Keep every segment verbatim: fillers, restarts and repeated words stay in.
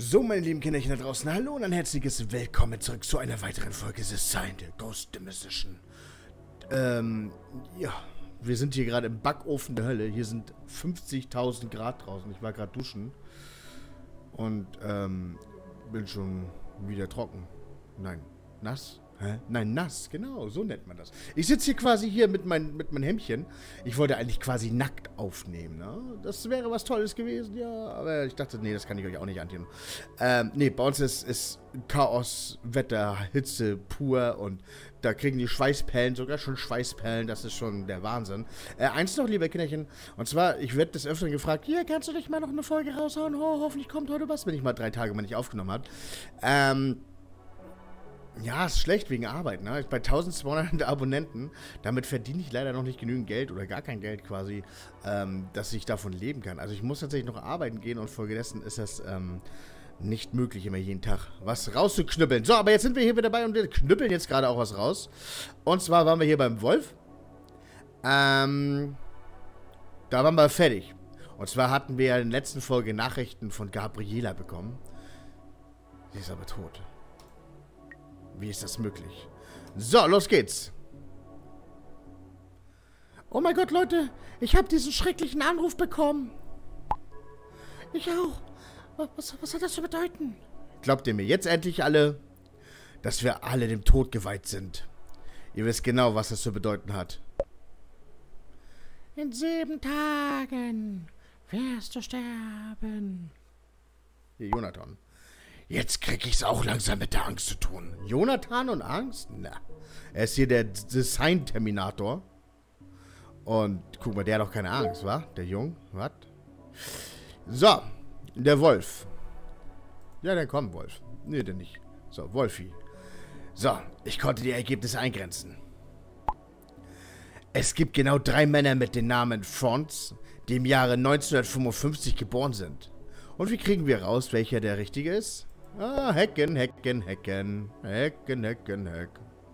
So, meine lieben Kinderchen da draußen, hallo und ein herzliches Willkommen zurück zu einer weiteren Folge The Sign, der Ghost Demolition. Ähm, ja, wir sind hier gerade im Backofen der Hölle. Hier sind fünfzigtausend Grad draußen. Ich war gerade duschen und, ähm, bin schon wieder trocken. Nein, nass? Hä? Nein, nass, genau, so nennt man das. Ich sitze hier quasi hier mit, mein, mit meinem Hemdchen. Ich wollte eigentlich quasi nackt aufnehmen, ne? Das wäre was Tolles gewesen, ja. Aber ich dachte, nee, das kann ich euch auch nicht antun. Ähm, nee, bei uns ist, ist Chaos, Wetter, Hitze pur und da kriegen die Schweißperlen, sogar schon Schweißperlen, das ist schon der Wahnsinn. Äh, eins noch, liebe Kinderchen, und zwar, ich werde des Öfteren gefragt, hier, kannst du nicht mal noch eine Folge raushauen? Oh, hoffentlich kommt heute was, wenn ich mal drei Tage mal nicht aufgenommen habe. Ähm... Ja, ist schlecht wegen Arbeit, ne? Bei eintausendzweihundert Abonnenten, damit verdiene ich leider noch nicht genügend Geld oder gar kein Geld quasi, ähm, dass ich davon leben kann. Also ich muss tatsächlich noch arbeiten gehen und folgedessen ist das ähm, nicht möglich, immer jeden Tag was rauszuknüppeln. So, aber jetzt sind wir hier wieder dabei und wir knüppeln jetzt gerade auch was raus. Und zwar waren wir hier beim Wolf. Ähm, da waren wir fertig. Und zwar hatten wir ja in der letzten Folge Nachrichten von Gabriela bekommen. Sie ist aber tot. Wie ist das möglich? So, los geht's. Oh mein Gott, Leute. Ich habe diesen schrecklichen Anruf bekommen. Ich auch. Was, was hat das zu bedeuten? Glaubt ihr mir jetzt endlich alle, dass wir alle dem Tod geweiht sind? Ihr wisst genau, was das zu bedeuten hat. In sieben Tagen wirst du sterben. Hier, Jonathan. Jetzt krieg ich's auch langsam mit der Angst zu tun. Jonathan und Angst? Na. Er ist hier der Design-Terminator. Und guck mal, der hat doch keine Angst, wa? Der Jung, was? So, der Wolf. Ja, dann komm, Wolf. Nee, denn nicht. So, Wolfi. So, ich konnte die Ergebnisse eingrenzen. Es gibt genau drei Männer mit den Namen Franz, die im Jahre neunzehnhundertfünfundfünfzig geboren sind. Und wie kriegen wir raus, welcher der richtige ist? Ah, Hecken, Hecken, Hecken. Hecken, Hecken, Heck.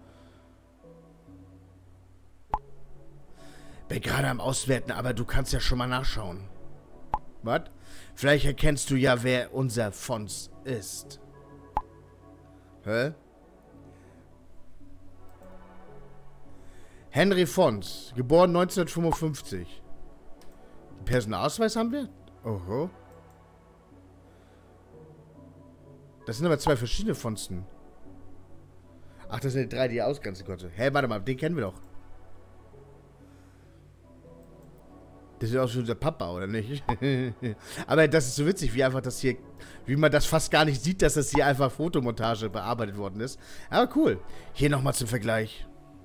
Bin gerade am Auswerten, aber du kannst ja schon mal nachschauen. Was? Vielleicht erkennst du ja, wer unser Fons ist. Hä? Henry Fons, geboren neunzehnhundertfünfundfünfzig. Einen Personalausweis haben wir? Oho. Das sind aber zwei verschiedene Fonsten. Ach, das sind die drei, die er ausgrenzen konnte. Hä, warte mal, den kennen wir doch. Das sieht aus wie unser Papa, oder nicht? Aber das ist so witzig, wie einfach das hier, wie man das fast gar nicht sieht, dass das hier einfach Fotomontage bearbeitet worden ist. Aber cool. Hier nochmal zum Vergleich.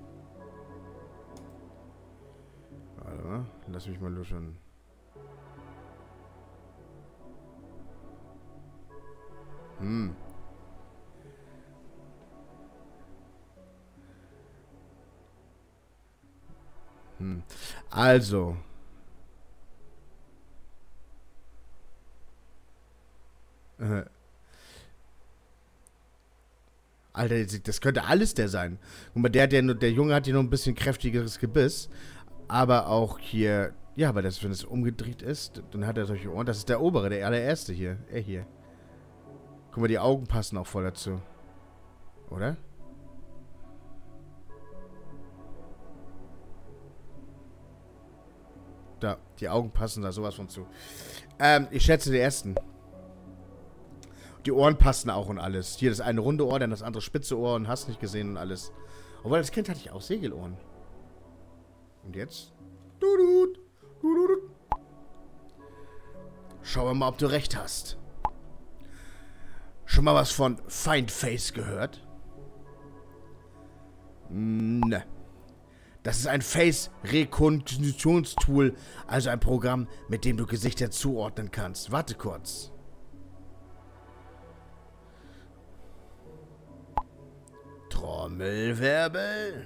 Warte mal, lass mich mal luschern. Hm. Hm. Also. Äh. Alter, das könnte alles der sein. Guck mal, der, der, der Junge hat hier noch ein bisschen kräftigeres Gebiss. Aber auch hier. Ja, aber das, wenn es umgedreht ist, dann hat er solche Ohren. Das ist der obere, der allererste hier. Er hier. Guck mal, die Augen passen auch voll dazu. Oder? Da, die Augen passen da sowas von zu. Ähm, ich schätze den ersten. Die Ohren passen auch und alles. Hier das eine runde Ohr, dann das andere spitze Ohr und hast nicht gesehen und alles. Obwohl, als Kind hatte ich auch Segelohren. Und jetzt? Dudut, dudut. Schauen wir mal, ob du recht hast. Schon mal was von Findface gehört? Ne. Das ist ein Face-Rekonstruktionstool, also ein Programm, mit dem du Gesichter zuordnen kannst. Warte kurz. Trommelwirbel.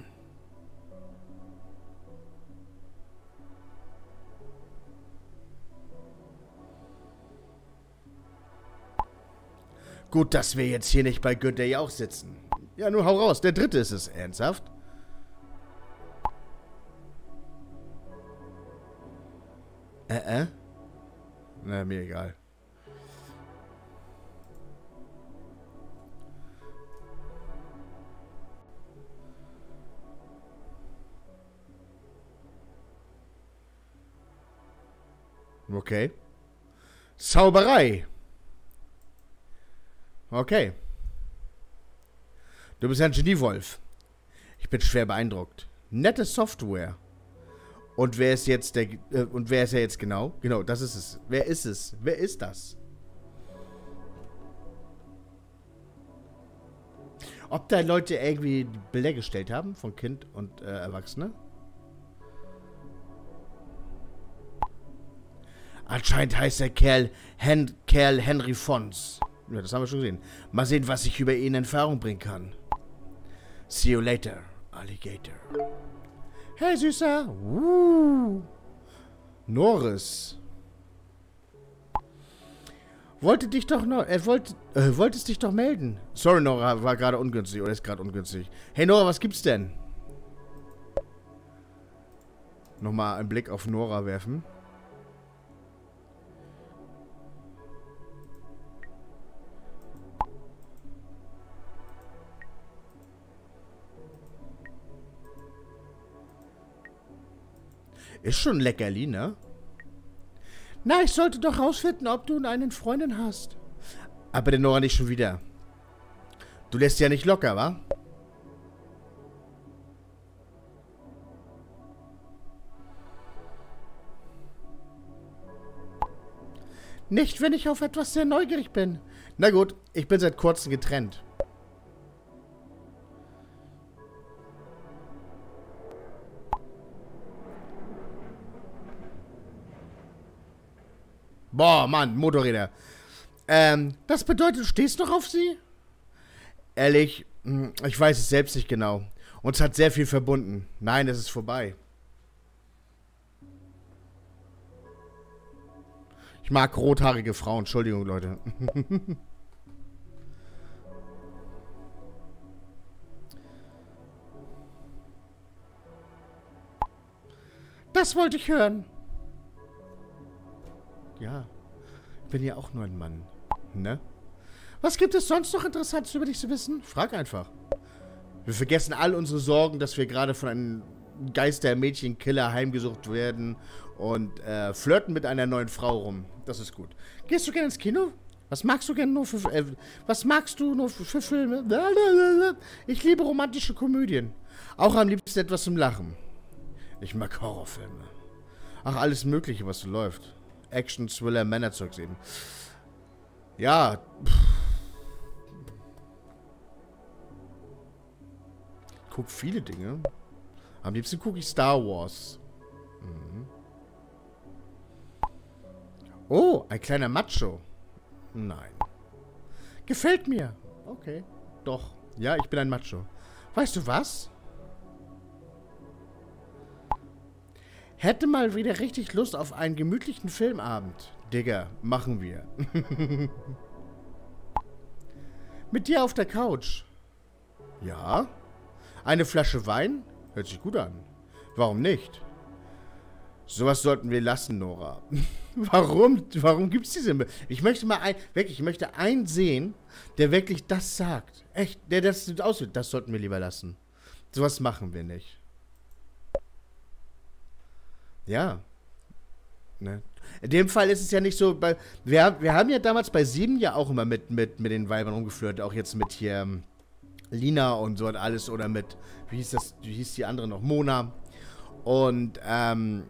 Gut, dass wir jetzt hier nicht bei Good Day auch sitzen. Ja, nun hau raus. Der dritte ist es. Ernsthaft? Äh, äh? Na, mir egal. Okay. Zauberei. Okay. Du bist ein Geniewolf. Ich bin schwer beeindruckt. Nette Software. Und wer ist jetzt der... Äh, und wer ist er jetzt genau? Genau, das ist es. Wer ist es? Wer ist das? Ob da Leute irgendwie Bilder gestellt haben von Kind und äh, Erwachsene? Anscheinend heißt der Kerl, Hen Kerl Henry Fons. Ja, das haben wir schon gesehen. Mal sehen, was ich über ihn in Erfahrung bringen kann. See you later, Alligator. Hey, Süßer. Uh. Norris. Wollte dich doch noch... Er wollte... Äh, wolltest dich doch melden. Sorry, Nora, war gerade ungünstig. Oder ist gerade ungünstig. Hey, Nora, was gibt's denn? Nochmal einen Blick auf Nora werfen. Ist schon Leckerli, ne? Na, ich sollte doch rausfinden, ob du einen Freundin hast. Aber der Nora nicht schon wieder. Du lässt ja nicht locker, wa? Nicht, wenn ich auf etwas sehr neugierig bin. Na gut, ich bin seit kurzem getrennt. Boah, Mann, Motorräder. Ähm, das bedeutet, du stehst noch auf sie? Ehrlich, ich weiß es selbst nicht genau. Uns hat sehr viel verbunden. Nein, es ist vorbei. Ich mag rothaarige Frauen. Entschuldigung, Leute. Das wollte ich hören. Ja, ich bin ja auch nur ein Mann, ne? Was gibt es sonst noch Interessantes über dich zu wissen? Frag einfach. Wir vergessen all unsere Sorgen, dass wir gerade von einem Geister-Mädchen-Killer heimgesucht werden und äh, flirten mit einer neuen Frau rum. Das ist gut. Gehst du gerne ins Kino? Was magst du gerne nur für... Äh, was magst du nur für, für Filme? Ich liebe romantische Komödien. Auch am liebsten etwas zum Lachen. Ich mag Horrorfilme. Ach, alles Mögliche, was so läuft. Action, Thriller, Männerzeugs eben. Ja. Ich guck viele Dinge. Am liebsten gucke ich Star Wars. Mhm. Oh, ein kleiner Macho. Nein. Gefällt mir. Okay. Doch. Ja, ich bin ein Macho. Weißt du was? Hätte mal wieder richtig Lust auf einen gemütlichen Filmabend. Digga, machen wir. Mit dir auf der Couch. Ja? Eine Flasche Wein? Hört sich gut an. Warum nicht? Sowas sollten wir lassen, Nora. Warum? Warum gibt's diese... Ich möchte mal ein... Wirklich, ich möchte einen sehen, der wirklich das sagt. Echt, der das aussieht. Das sollten wir lieber lassen. Sowas machen wir nicht. Ja. Ne? In dem Fall ist es ja nicht so, bei, wir, wir haben ja damals bei sieben ja auch immer mit, mit, mit den Weibern rumgeflirtet, auch jetzt mit hier ähm, Lina und so und alles, oder mit, wie hieß das, wie hieß die andere noch, Mona. Und, ähm,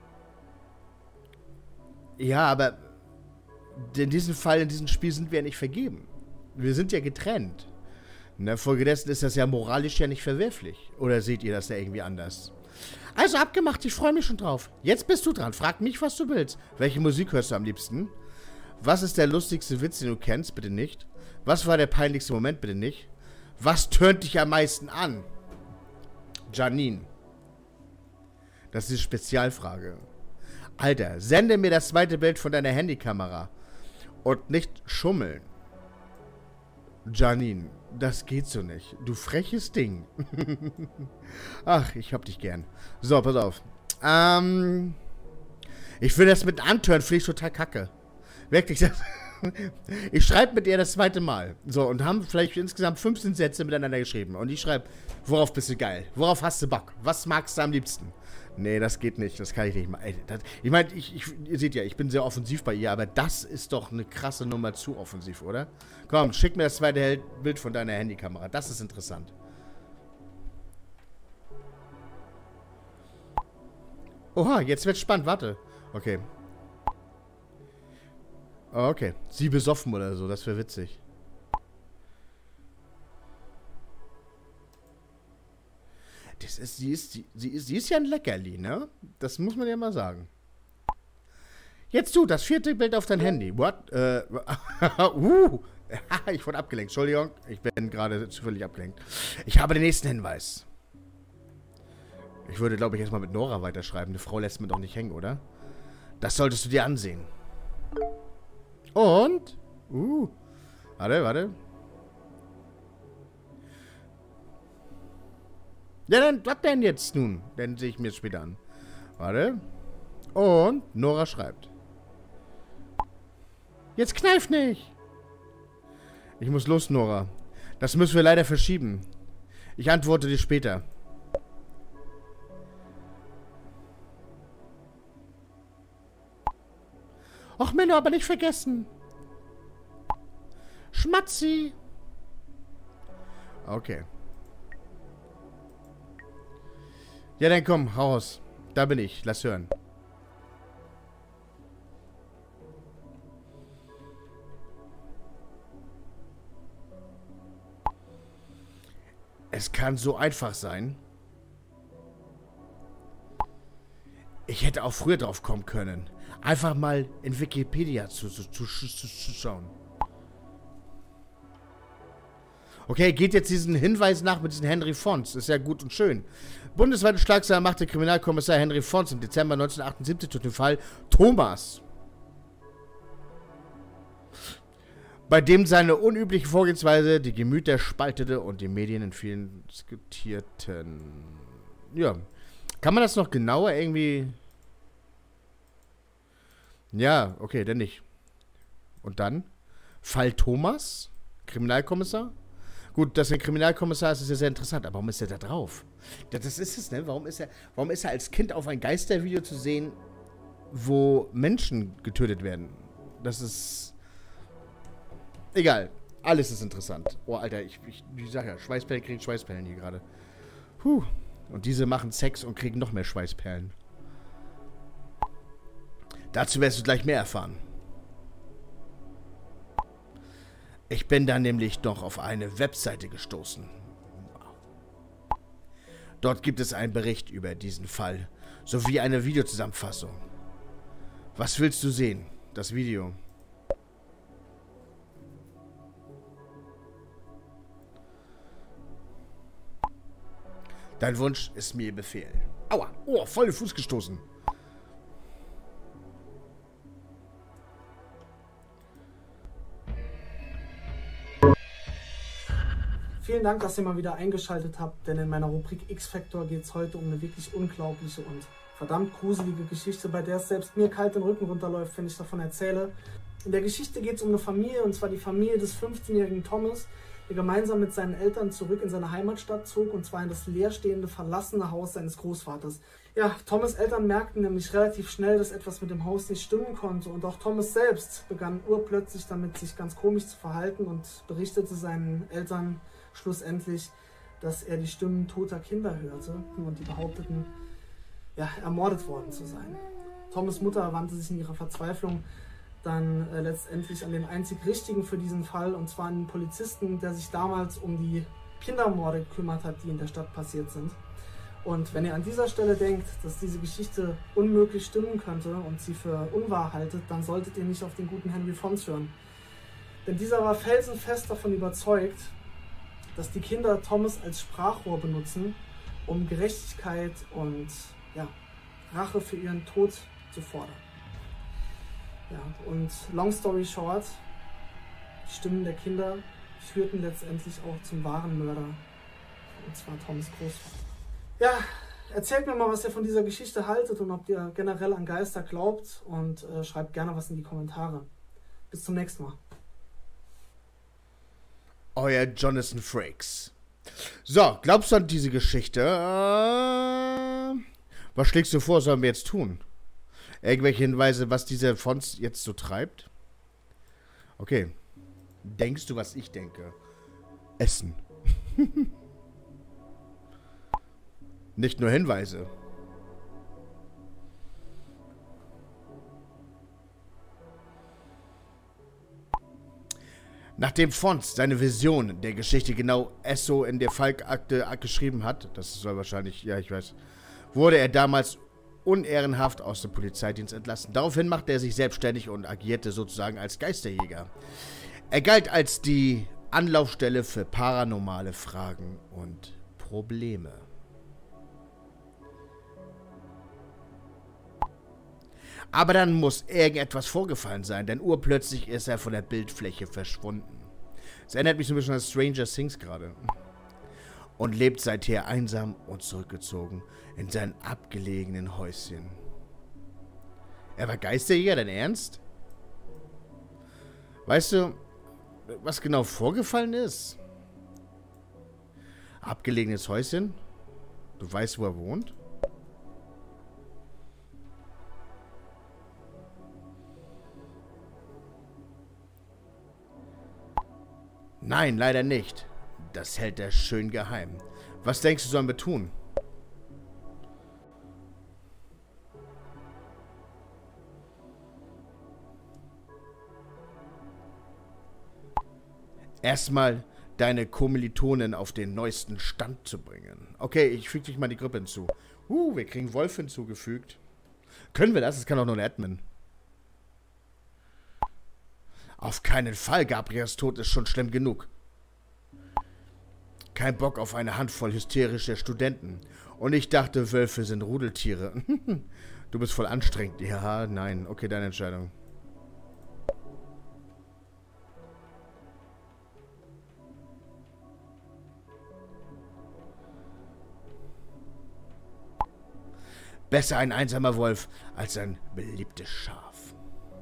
ja, aber in diesem Fall, in diesem Spiel sind wir ja nicht vergeben. Wir sind ja getrennt. Ne? Folgedessen ist das ja moralisch ja nicht verwerflich. Oder seht ihr das ja irgendwie anders? Also abgemacht, ich freue mich schon drauf. Jetzt bist du dran. Frag mich, was du willst. Welche Musik hörst du am liebsten? Was ist der lustigste Witz, den du kennst? Bitte nicht. Was war der peinlichste Moment? Bitte nicht. Was tönt dich am meisten an? Janine. Das ist eine Spezialfrage. Alter, sende mir das zweite Bild von deiner Handykamera. Und nicht schummeln. Janine, das geht so nicht. Du freches Ding. Ach, ich hab dich gern. So, pass auf. Ähm, ich finde das mit Antören, finde ich total kacke. Wirklich. Das ich schreibe mit ihr das zweite Mal. So, und haben vielleicht insgesamt fünfzehn Sätze miteinander geschrieben. Und ich schreibe, worauf bist du geil? Worauf hast du Bock? Was magst du am liebsten? Nee, das geht nicht. Das kann ich nicht machen. Ich meine, ich, ich, ihr seht ja, ich bin sehr offensiv bei ihr, aber das ist doch eine krasse Nummer zu offensiv, oder? Komm, schick mir das zweite Bild von deiner Handykamera. Das ist interessant. Oha, jetzt wird's spannend. Warte. Okay. Oh, okay. Sie besoffen oder so. Das wäre witzig. Das ist, sie, ist, sie, sie, ist, sie ist ja ein Leckerli, ne? Das muss man ja mal sagen. Jetzt du, das vierte Bild auf dein Handy. What? Äh, uh, ich wurde abgelenkt. Entschuldigung, ich bin gerade zufällig abgelenkt. Ich habe den nächsten Hinweis. Ich würde, glaube ich, erstmal mit Nora weiterschreiben. Eine Frau lässt man doch nicht hängen, oder? Das solltest du dir ansehen. Und? Uh. Warte, warte. Ja, dann, was denn jetzt nun? Dann sehe ich mir das später an. Warte. Und Nora schreibt. Jetzt kneif nicht. Ich muss los, Nora. Das müssen wir leider verschieben. Ich antworte dir später. Och, Menno, aber nicht vergessen. Schmatzi. Okay. Ja, dann komm, raus. Da bin ich. Lass hören. Es kann so einfach sein. Ich hätte auch früher drauf kommen können. Einfach mal in Wikipedia zu, zu, zu, zu, zu schauen. Okay, geht jetzt diesen Hinweis nach mit diesen Henry Fons. Ist ja gut und schön. Bundesweite Schlagzeilen machte Kriminalkommissar Henry Fons im Dezember neunzehnhundertachtundsiebzig durch den Fall Thomas, bei dem seine unübliche Vorgehensweise die Gemüter spaltete und die Medien in vielen diskutierten. Ja. Kann man das noch genauer irgendwie... Ja, okay, dann nicht. Und dann? Fall Thomas? Kriminalkommissar? Gut, dass er Kriminalkommissar ist, ist ja sehr interessant. Aber warum ist er da drauf? Das ist es, ne? Warum ist er, warum ist er als Kind auf ein Geistervideo zu sehen, wo Menschen getötet werden? Das ist... Egal. Alles ist interessant. Oh, Alter, ich, ich, ich sag ja, Schweißperlen kriegen Schweißperlen hier gerade. Puh. Und diese machen Sex und kriegen noch mehr Schweißperlen. Dazu wirst du gleich mehr erfahren. Ich bin dann nämlich noch auf eine Webseite gestoßen. Dort gibt es einen Bericht über diesen Fall, sowie eine Videozusammenfassung. Was willst du sehen? Das Video. Dein Wunsch ist mir Befehl. Aua, oh, voll den Fuß gestoßen. Vielen Dank, dass ihr mal wieder eingeschaltet habt, denn in meiner Rubrik X-Factor geht es heute um eine wirklich unglaubliche und verdammt gruselige Geschichte, bei der es selbst mir kalt den Rücken runterläuft, wenn ich davon erzähle. In der Geschichte geht es um eine Familie, und zwar die Familie des fünfzehnjährigen Thomas, der gemeinsam mit seinen Eltern zurück in seine Heimatstadt zog, und zwar in das leerstehende, verlassene Haus seines Großvaters. Ja, Thomas' Eltern merkten nämlich relativ schnell, dass etwas mit dem Haus nicht stimmen konnte, und auch Thomas selbst begann urplötzlich damit, sich ganz komisch zu verhalten und berichtete seinen Eltern schlussendlich, dass er die Stimmen toter Kinder hörte, und die behaupteten, ja, ermordet worden zu sein. Thomas' Mutter wandte sich in ihrer Verzweiflung dann äh, letztendlich an den einzig Richtigen für diesen Fall, und zwar an den Polizisten, der sich damals um die Kindermorde gekümmert hat, die in der Stadt passiert sind. Und wenn ihr an dieser Stelle denkt, dass diese Geschichte unmöglich stimmen könnte und sie für unwahr haltet, dann solltet ihr nicht auf den guten Henry Fons hören. Denn dieser war felsenfest davon überzeugt, dass die Kinder Thomas als Sprachrohr benutzen, um Gerechtigkeit und ja, Rache für ihren Tod zu fordern. Ja, und long story short, die Stimmen der Kinder führten letztendlich auch zum wahren Mörder, und zwar Thomas' Großvater. Ja, erzählt mir mal, was ihr von dieser Geschichte haltet und ob ihr generell an Geister glaubt, und äh, schreibt gerne was in die Kommentare. Bis zum nächsten Mal. Euer Jonathan Frakes. So, glaubst du an diese Geschichte? Äh, Was schlägst du vor, sollen wir jetzt tun? Irgendwelche Hinweise, was dieser Fonz jetzt so treibt? Okay. Denkst du, was ich denke? Essen. Nicht nur Hinweise. Nachdem Fonz seine Vision der Geschichte genau Esso in der Falk-Akte geschrieben hat, das soll wahrscheinlich, ja, ich weiß, wurde er damals unehrenhaft aus dem Polizeidienst entlassen. Daraufhin machte er sich selbstständig und agierte sozusagen als Geisterjäger. Er galt als die Anlaufstelle für paranormale Fragen und Probleme. Aber dann muss irgendetwas vorgefallen sein, denn urplötzlich ist er von der Bildfläche verschwunden. Es erinnert mich so ein bisschen an Stranger Things gerade. Und lebt seither einsam und zurückgezogen in seinem abgelegenen Häuschen. Er war Geisterjäger, dein Ernst? Weißt du, was genau vorgefallen ist? Abgelegenes Häuschen? Du weißt, wo er wohnt? Nein, leider nicht. Das hält er schön geheim. Was denkst du, sollen wir tun? Erstmal deine Kommilitonen auf den neuesten Stand zu bringen. Okay, ich füge dich mal die Gruppe hinzu. Uh, wir kriegen Wolf hinzugefügt. Können wir das? Das kann auch nur ein Admin. Auf keinen Fall, Gabriels Tod ist schon schlimm genug. Kein Bock auf eine Handvoll hysterischer Studenten. Und ich dachte, Wölfe sind Rudeltiere. Du bist voll anstrengend. Ja, nein. Okay, deine Entscheidung. Besser ein einsamer Wolf als ein beliebtes Schaf.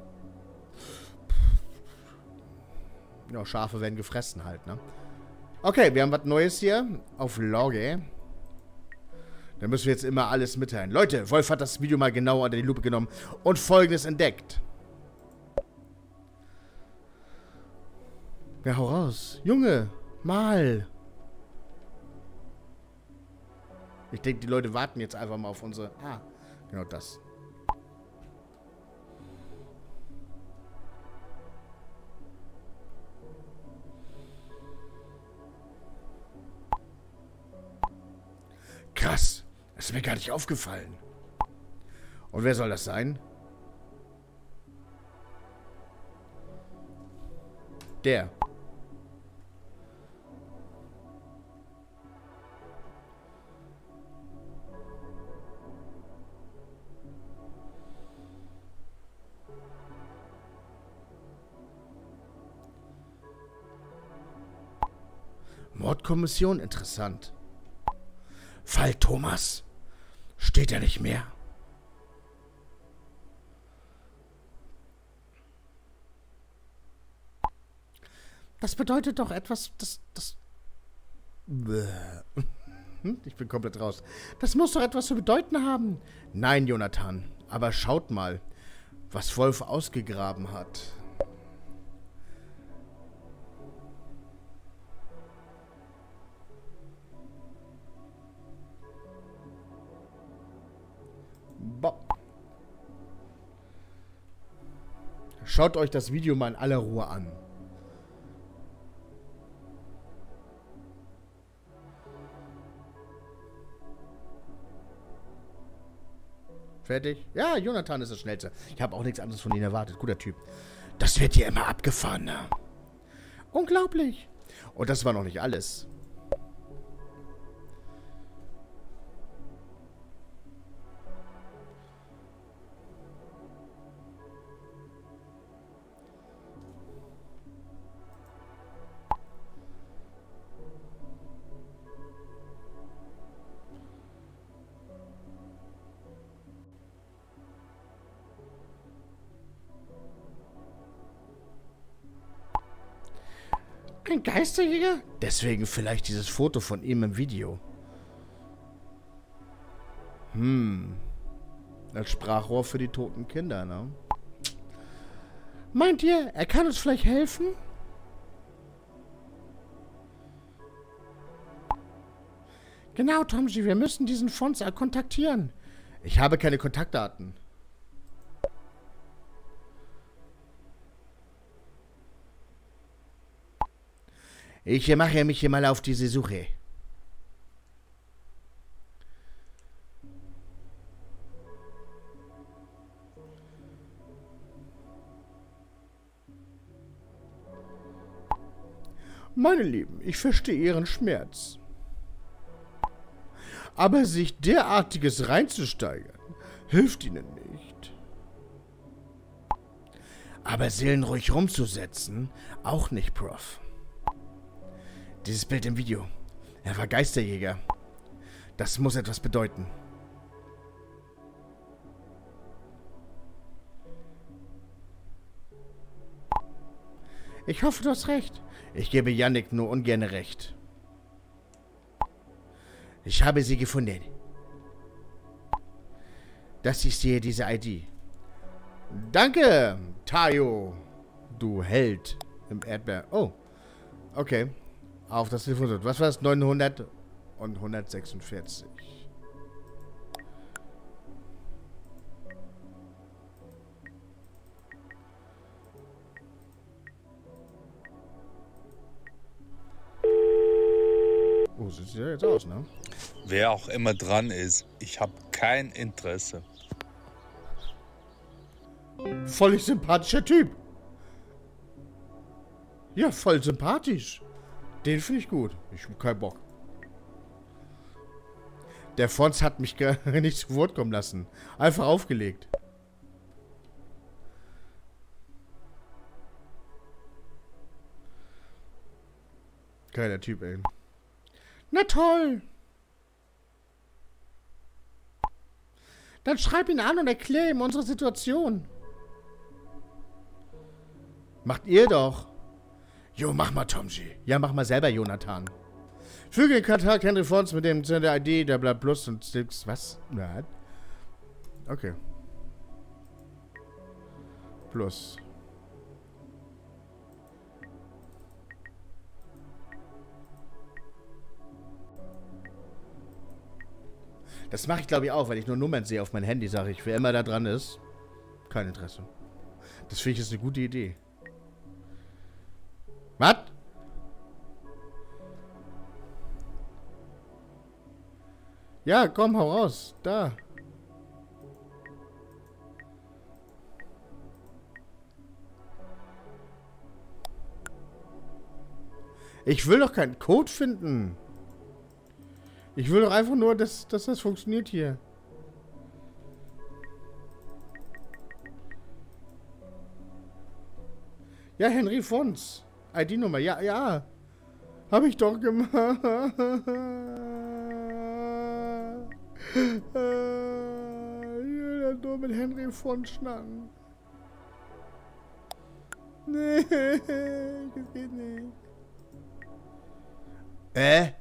Ja, Schafe werden gefressen halt, ne? Okay, wir haben was Neues hier auf Logge. Da müssen wir jetzt immer alles mitteilen. Leute, Wolf hat das Video mal genau unter die Lupe genommen und Folgendes entdeckt. Ja, hau raus. Junge, mal. Ich denke, die Leute warten jetzt einfach mal auf unsere... Ah, genau das. Krass. Das ist mir gar nicht aufgefallen. Und wer soll das sein? Der. Mordkommission? Interessant. Fall Thomas. Steht er nicht mehr? Das bedeutet doch etwas, das... das ich bin komplett raus. Das muss doch etwas zu bedeuten haben. Nein, Jonathan. Aber schaut mal, was Wolf ausgegraben hat. Boah. Schaut euch das Video mal in aller Ruhe an. Fertig? Ja, Jonathan ist das Schnellste. Ich habe auch nichts anderes von ihm erwartet. Guter Typ. Das wird hier immer abgefahrener. Unglaublich. Und das war noch nicht alles. Ein Geisterjäger? Deswegen vielleicht dieses Foto von ihm im Video. Hm. Als Sprachrohr für die toten Kinder, ne? Meint ihr, er kann uns vielleicht helfen? Genau, Tomji, wir müssen diesen Fonz kontaktieren. Ich habe keine Kontaktdaten. Ich mache mich hier mal auf diese Suche. Meine Lieben, ich verstehe Ihren Schmerz. Aber sich derartiges reinzusteigern, hilft Ihnen nicht. Aber Seelen ruhig rumzusetzen, auch nicht, Prof. Dieses Bild im Video. Er war Geisterjäger. Das muss etwas bedeuten. Ich hoffe, du hast recht. Ich gebe Yannick nur ungern recht. Ich habe sie gefunden. Das ist hier diese I D. Danke, Tayo. Du Held im Erdbeer. Oh, okay. Auf das Telefon. Was war das? neunhundert und hundertsechsundvierzig. Oh, sieht ja jetzt aus, ne? Wer auch immer dran ist, ich habe kein Interesse. Voll sympathischer Typ. Ja, voll sympathisch. Den finde ich gut. Ich habe keinen Bock. Der Fonz hat mich gar nicht zu Wort kommen lassen. Einfach aufgelegt. Geiler Typ, ey. Na toll. Dann schreib ihn an und erklär ihm unsere Situation. Macht ihr doch. Jo, mach mal, Tomji. Ja, mach mal selber, Jonathan. Füge den Kontakt Henry Fonz mit dem der I D, der bleibt plus und six. Was? Nein. Okay. Plus. Das mache ich, glaube ich, auch, wenn ich nur Nummern sehe auf mein Handy, sage ich. Wer immer da dran ist, kein Interesse. Das finde ich ist eine gute Idee. Was? Ja, komm, hau raus. Da. Ich will doch keinen Code finden. Ich will doch einfach nur, dass, dass das funktioniert hier. Ja, Henry Fonz. I D-Nummer. Ja, ja. Habe ich doch gemacht. Ich will nur mit Henry Fonz schnacken. Nee, das geht nicht. Äh?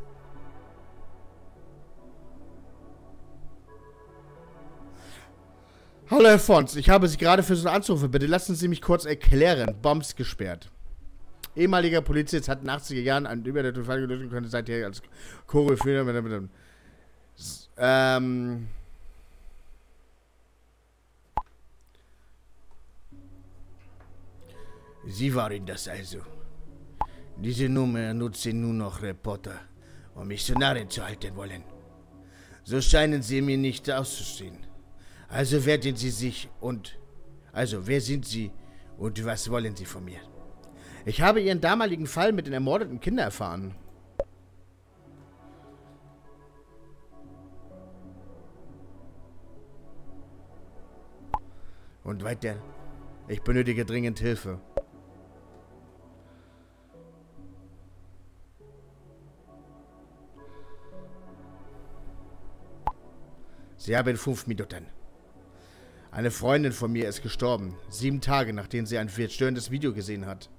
Hallo Herr Fonz, ich habe Sie gerade versucht anzurufen. Bitte lassen Sie mich kurz erklären. Bombs gesperrt. Ehemaliger Polizist hat in den achtziger Jahren einen übernatürlichen Fall gelöst und könnte seither als Choreografie. Ähm. Sie waren das also. Diese Nummer nutzen nur noch Reporter, um Missionare zu halten wollen. So scheinen Sie mir nicht auszustehen. Also werden Sie sich und... Also, wer sind Sie und was wollen Sie von mir? Ich habe Ihren damaligen Fall mit den ermordeten Kindern erfahren. Und weiter. Ich benötige dringend Hilfe. Sie haben fünf Minuten. Eine Freundin von mir ist gestorben. Sieben Tage, nachdem sie ein verstörendes Video gesehen hat.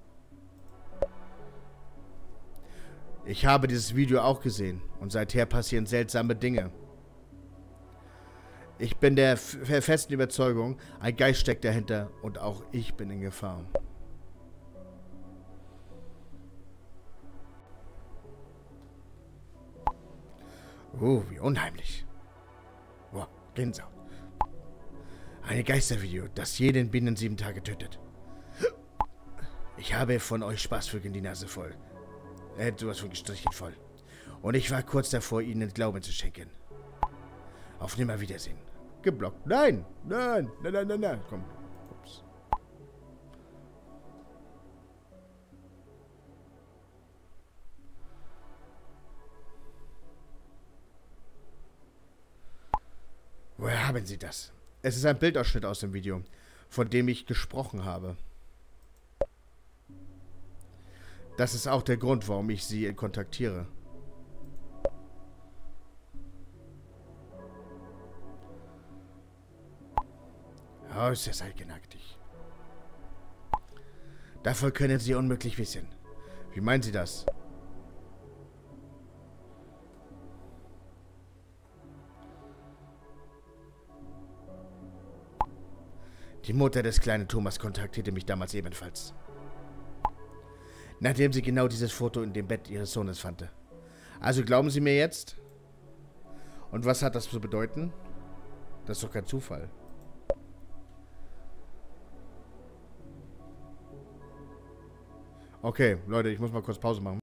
Ich habe dieses Video auch gesehen. Und seither passieren seltsame Dinge. Ich bin der festen Überzeugung, ein Geist steckt dahinter und auch ich bin in Gefahr. Oh, wie unheimlich. Boah, Gänsehaut. Ein Geistervideo, das jeden binnen sieben Tage tötet. Ich habe von euch Spaßvögeln die Nase voll. Er hätte sowas von gestrichen voll. Und ich war kurz davor, ihnen den Glauben zu schenken. Auf Nimmerwiedersehen. Geblockt. Nein! Nein! Nein, nein, nein, nein. Komm. Ups. Woher haben Sie das? Es ist ein Bildausschnitt aus dem Video, von dem ich gesprochen habe. Das ist auch der Grund, warum ich Sie kontaktiere. Oh, ist das eigenartig. Davon können Sie unmöglich wissen. Wie meinen Sie das? Die Mutter des kleinen Thomas kontaktierte mich damals ebenfalls. Nachdem sie genau dieses Foto in dem Bett ihres Sohnes fand. Also glauben Sie mir jetzt? Und was hat das zu bedeuten? Das ist doch kein Zufall. Okay, Leute, ich muss mal kurz Pause machen.